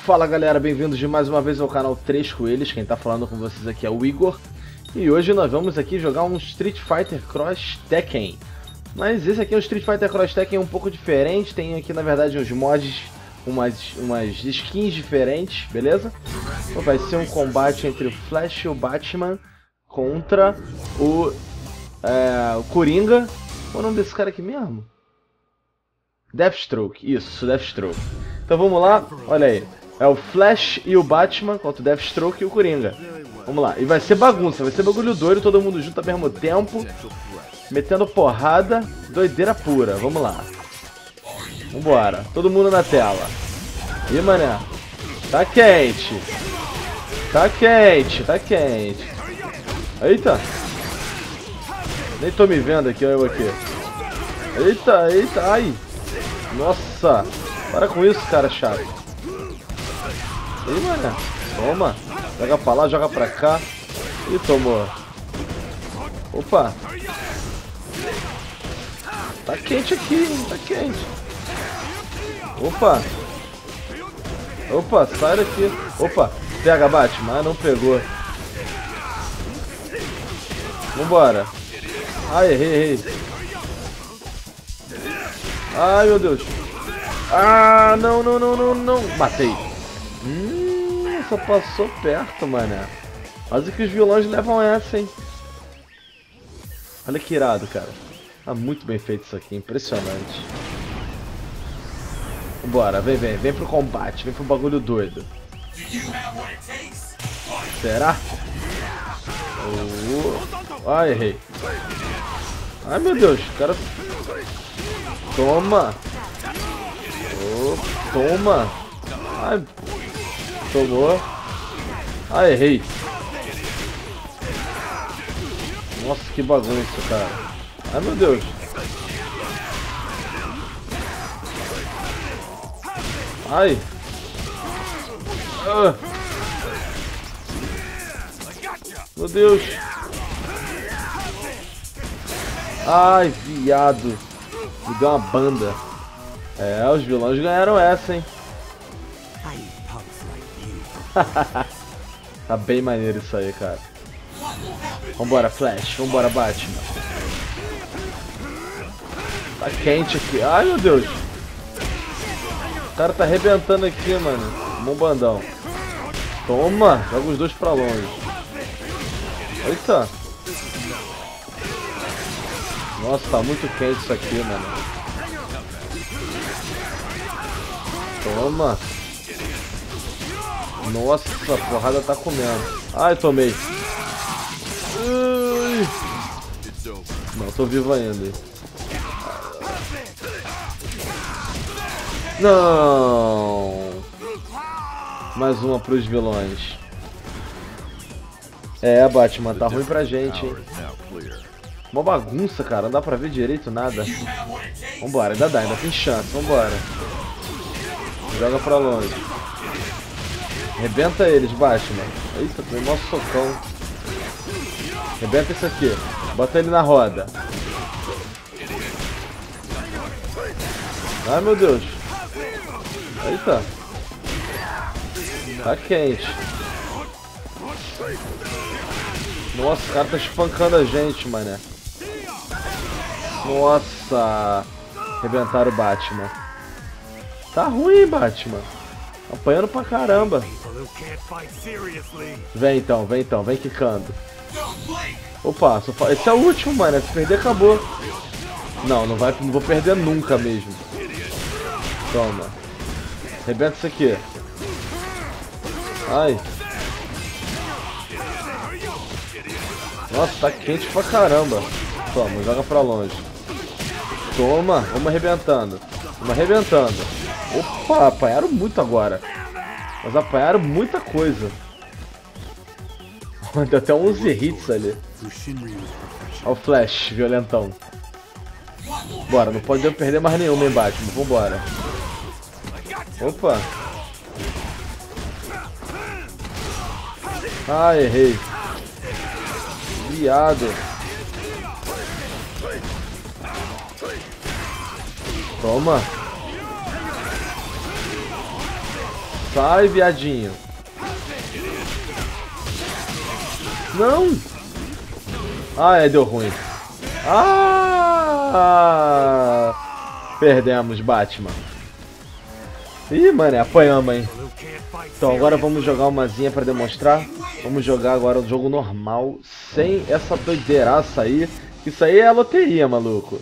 Fala galera, bem-vindos de mais uma vez ao canal 3 Coelhos. Quem tá falando com vocês aqui é o Igor. E hoje nós vamos aqui jogar um Street Fighter Cross Tekken. Mas esse aqui é um Street Fighter Cross Tekken um pouco diferente. Tem aqui na verdade uns mods, umas skins diferentes, beleza? Então vai ser um combate entre o Flash e o Batman contra o Coringa. Qual é o nome desse cara aqui mesmo? Deathstroke, isso, Deathstroke. Então vamos lá, olha aí. É o Flash e o Batman contra o Deathstroke e o Coringa. Vamos lá, e vai ser bagunça, vai ser bagulho doido, todo mundo junto ao mesmo tempo, metendo porrada, doideira pura, vamos lá. Vambora, todo mundo na tela. Ih, mané, tá quente. Tá quente, tá quente. Eita. Nem tô me vendo aqui, olha eu aqui. Eita, eita, ai. Nossa, para com isso, cara chato. Ih, mané, toma. Joga pra lá, joga pra cá. Ih, tomou. Opa. Tá quente aqui, hein? Tá quente. Opa. Opa, sai daqui. Opa, pega, Batman. Ah, não pegou. Vambora. Ai, errei. Ai, meu Deus. Ah, não. Matei. Só passou perto, mané. Quase que os vilões levam essa, hein. Olha que irado, cara. Tá muito bem feito isso aqui, impressionante. Vambora, vem pro combate, vem pro bagulho doido. Será? Ai, errei. Ai, meu Deus, o cara... Toma! Toma! Ai, tomou! Ai, errei! Nossa, que bagunça, cara! Ai, meu Deus! Ai! Meu Deus! Ai, viado! Me deu uma banda. É, os vilões ganharam essa, hein? Tá bem maneiro isso aí, cara. Vambora, Flash. Vambora, Batman. Tá quente aqui. Ai, meu Deus. O cara tá arrebentando aqui, mano. Um bandão. Toma. Joga os dois pra longe. Eita. Nossa, tá muito quente isso aqui, mano. Toma. Nossa, essa porrada tá comendo. Ai, tomei. Não, tô vivo ainda. Não. Mais uma pros vilões. É, Batman, tá ruim pra gente, hein. Uma bagunça, cara, não dá pra ver direito nada. Vambora, ainda dá, ainda tem chance, vambora. Joga pra longe. Rebenta eles, Batman. Eita, tem um nosso socão. Rebenta isso aqui. Bota ele na roda. Ai, meu Deus. Eita. Tá quente. Nossa, o cara tá espancando a gente, mané. Nossa. Rebentaram o Batman. Tá ruim, Batman. Apanhando pra caramba. Vem então, vem quicando. Opa, esse é o último, mano. Se perder, acabou. Não vou perder nunca mesmo. Toma. Rebenta isso aqui. Ai. Nossa, tá quente pra caramba. Toma, joga pra longe. Toma, vamos arrebentando. Opa, apanharam muito agora. Mas apanharam muita coisa. Deu até 11 hits ali. Olha o Flash, violentão. Bora, não podemos perder mais nenhuma, hein, Batman. Vambora. Opa. Ah, errei. Viado. Toma. Sai, viadinho. Não! Ah, é, deu ruim. Ah! Perdemos, Batman. Ih, mano, apanhamos, hein? Então agora vamos jogar umazinha pra demonstrar. Vamos jogar agora um jogo normal, sem essa doideiraça aí. Isso aí é a loteria, maluco.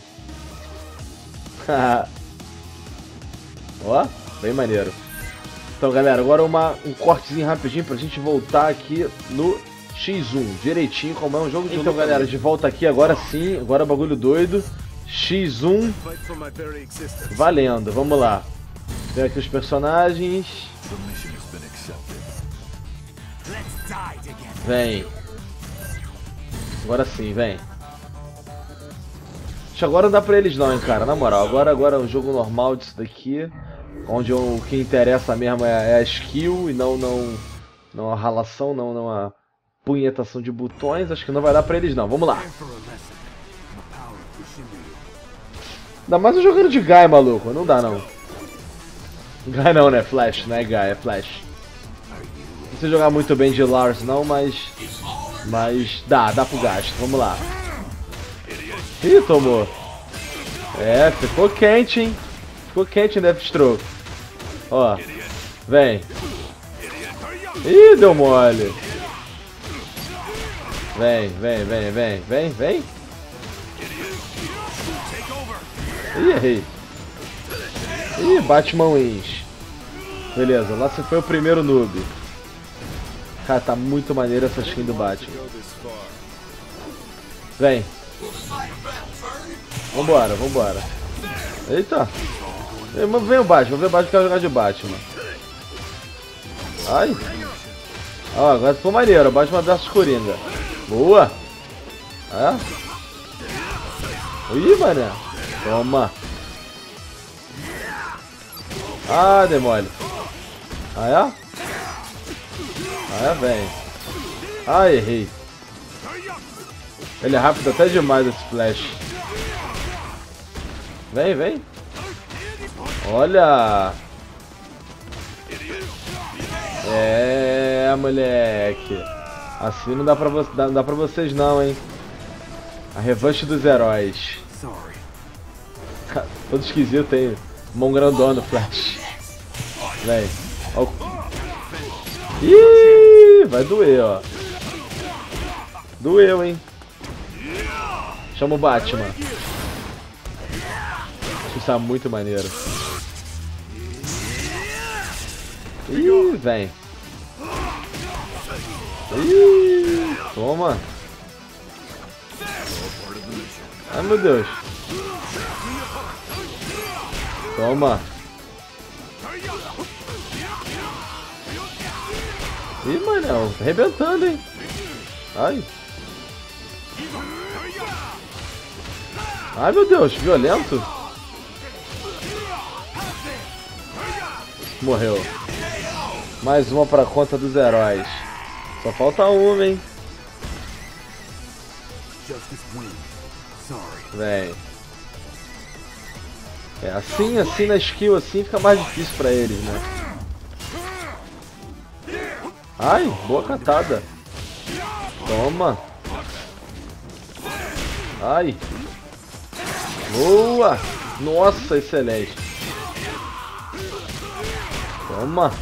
Ó, bem maneiro. Então, galera, agora um cortezinho rapidinho pra gente voltar aqui no X1, direitinho, como é um jogo de luta. Então, galera, de volta aqui, agora sim, agora bagulho doido. X1, valendo, vamos lá. Tem aqui os personagens. Vem. Agora sim, vem. Agora não dá pra eles não, hein, cara, na moral. Agora é um jogo normal disso daqui. Onde o que interessa mesmo é a skill e não a ralação, não a punhetação de botões. Acho que não vai dar pra eles não, vamos lá. Ainda mais eu jogando de Guy, maluco, não dá não. Guy não, né, Flash, não é Guy, é Flash. Não sei jogar muito bem de Lars não, mas dá pro gasto, vamos lá. Ih, tomou. É, ficou quente, hein. Ficou quente em Deathstroke. Ó, vem. Ih, deu mole. Vem. Ih, errei. Ih, Batman wins. Beleza, lá você foi o primeiro noob. Cara, tá muito maneiro essa skin do Batman. Vem. Vambora. Eita. Vem o Batman, que eu quero jogar de Batman. Ai. Ó, agora ficou maneiro, Batman vs Coringa. Boa. É. Ih, mané. Toma. Ah, demole. Ah, é? Ah, é, vem. Ah, errei. Ele é rápido até demais esse Flash. Vem. Olha. É, moleque. Assim não dá pra vocês não, hein. A revanche dos heróis. Todo esquisito, hein. Mão grandona, Flash. Vem. Ó. Ih, vai doer, ó. Doeu, hein. Chama o Batman. Isso tá muito maneiro. Ih, vem. Ih, toma. Ai, meu Deus. Toma. Ih, manel, tá arrebentando, hein. Ai. Ai, meu Deus, violento. Morreu. Mais uma pra conta dos heróis. Só falta uma, hein. Vem. É assim na skill, assim fica mais difícil pra eles, né? Ai, boa catada. Toma. Ai. Boa. Nossa, excelente. Toma.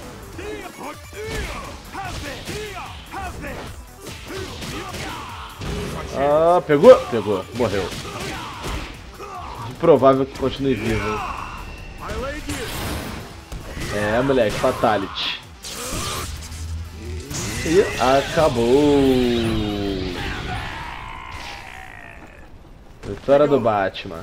Ah, pegou? Pegou. Morreu. Provável que continue vivo, hein? É, moleque, fatality. E acabou. Vitória do Batman.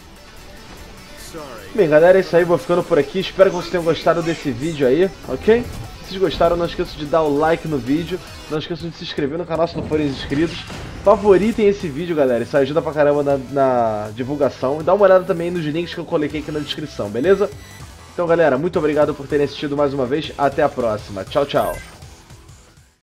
Bem, galera, é isso aí. Vou ficando por aqui. Espero que vocês tenham gostado desse vídeo aí, ok? Se vocês gostaram, não esqueçam de dar o like no vídeo. Não esqueçam de se inscrever no canal se não forem inscritos. Favoritem esse vídeo, galera. Isso ajuda pra caramba na divulgação. E dá uma olhada também nos links que eu coloquei aqui na descrição, beleza? Então, galera, muito obrigado por terem assistido mais uma vez. Até a próxima. Tchau, tchau.